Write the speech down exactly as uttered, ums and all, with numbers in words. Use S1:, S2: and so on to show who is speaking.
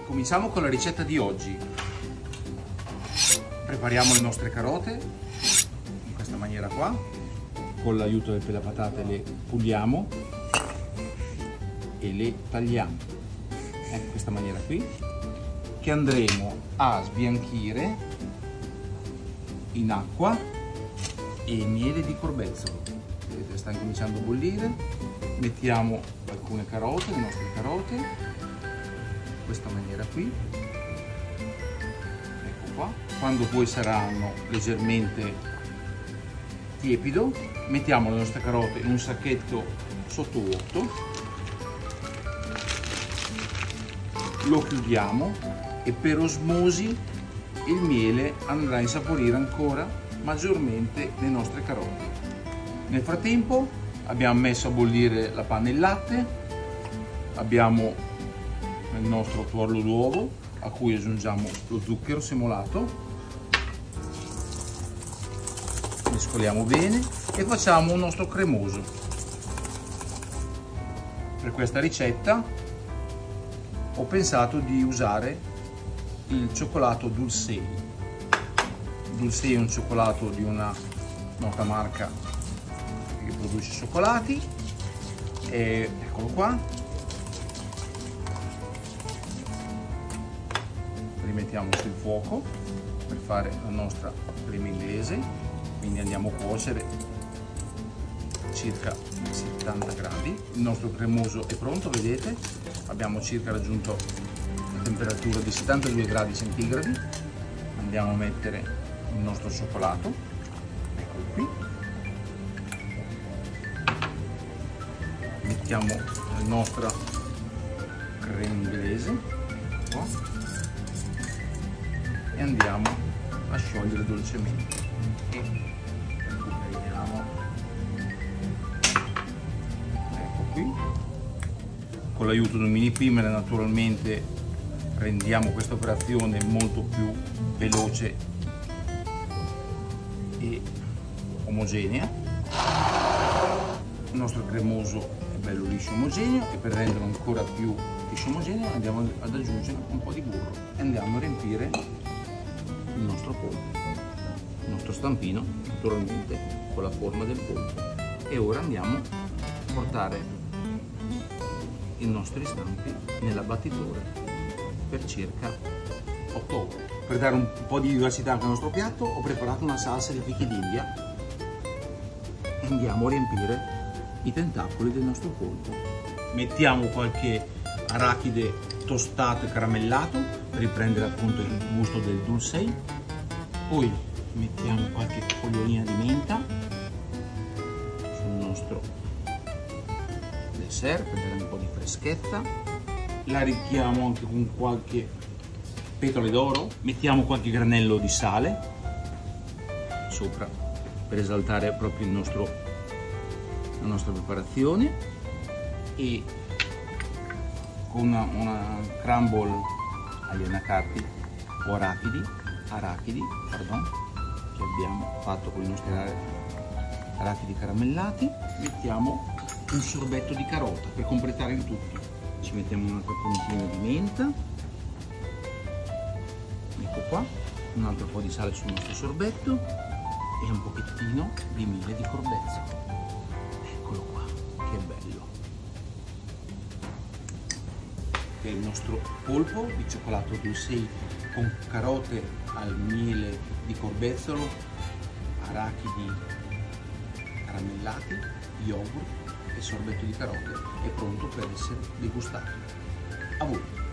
S1: Cominciamo con la ricetta di oggi. Prepariamo le nostre carote in questa maniera qua. Con l'aiuto del pelapatate le puliamo e le tagliamo in questa maniera qui, che andremo a sbianchire in acqua e miele di corbezzolo. Vedete, sta incominciando a bollire. Mettiamo alcune carote, le nostre carote, in questa maniera qui. Ecco qua. Quando poi saranno leggermente tiepido, mettiamo le nostre carote in un sacchetto sottovuoto, lo chiudiamo e per osmosi il miele andrà a insaporire ancora maggiormente le nostre carote. Nel frattempo abbiamo messo a bollire la panna e il latte, abbiamo il nostro tuorlo d'uovo a cui aggiungiamo lo zucchero semolato, mescoliamo bene e facciamo un nostro cremoso. Per questa ricetta ho pensato di usare il cioccolato Dulcei. Dulcei è un cioccolato di una nota marca che produce cioccolati, e eccolo qua. Rimettiamo sul fuoco per fare la nostra crema inglese. Quindi andiamo a cuocere circa settanta gradi. Il nostro cremoso è pronto, vedete? Abbiamo circa raggiunto la temperatura di settantadue gradi centigradi. Andiamo a mettere il nostro cioccolato, eccolo qui. Mettiamo la nostra crema inglese qua e andiamo a sciogliere dolcemente. Ecco qui, con l'aiuto di un mini primer naturalmente rendiamo questa operazione molto più veloce e omogenea. Il nostro cremoso è bello liscio omogeneo, e per renderlo ancora più liscio omogeneo andiamo ad aggiungere un po' di burro e andiamo a riempire il nostro polpo, il nostro stampino naturalmente con la forma del polpo. E ora andiamo a portare i nostri stampi nell'abbattitore per circa otto ore. Per dare un po' di vivacità anche al nostro piatto ho preparato una salsa di fichi d'India e andiamo a riempire i tentacoli del nostro polpo. Mettiamo qualche arachide tostato e caramellato per riprendere appunto il gusto del Dulcei. Poi mettiamo qualche fogliolina di menta sul nostro dessert per dare un po' di freschezza. La arricchiamo anche con qualche petole d'oro. Mettiamo qualche granello di sale sopra per esaltare proprio il nostro, la nostra preparazione, e con una, una crumble agli anacardi o arachidi, arachidi pardon, che abbiamo fatto con i nostri arachidi caramellati, mettiamo un sorbetto di carota per completare il tutto. Ci mettiamo un'altra puntina di menta, ecco qua, un altro po' di sale sul nostro sorbetto e un pochettino di miele di corbezzolo. Eccolo qua, che bello! Che è il nostro polpo di cioccolato Dulcei con carote al miele di corbezzolo, arachidi caramellati, yogurt e sorbetto di carote. È pronto per essere degustato. A voi!